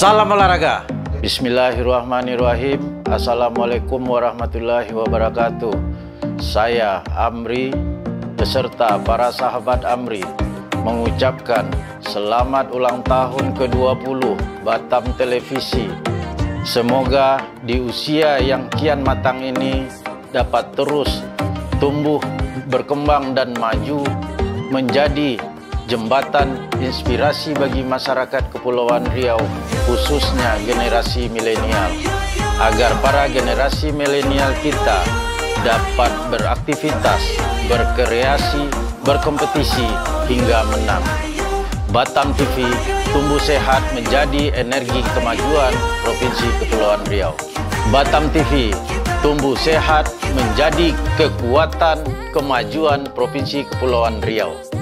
Salam olahraga. Bismillahirrahmanirrahim. Assalamualaikum warahmatullahi wabarakatuh. Saya Amri beserta para sahabat Amri mengucapkan selamat ulang tahun ke-20 Batam Televisi. Semoga di usia yang kian matang ini dapat terus tumbuh, berkembang dan maju menjadi jembatan inspirasi bagi masyarakat Kepulauan Riau, khususnya generasi milenial, agar para generasi milenial kita dapat beraktivitas, berkreasi, berkompetisi hingga menang. Batam TV tumbuh sehat menjadi energi kemajuan Provinsi Kepulauan Riau. Batam TV tumbuh sehat menjadi kekuatan kemajuan Provinsi Kepulauan Riau.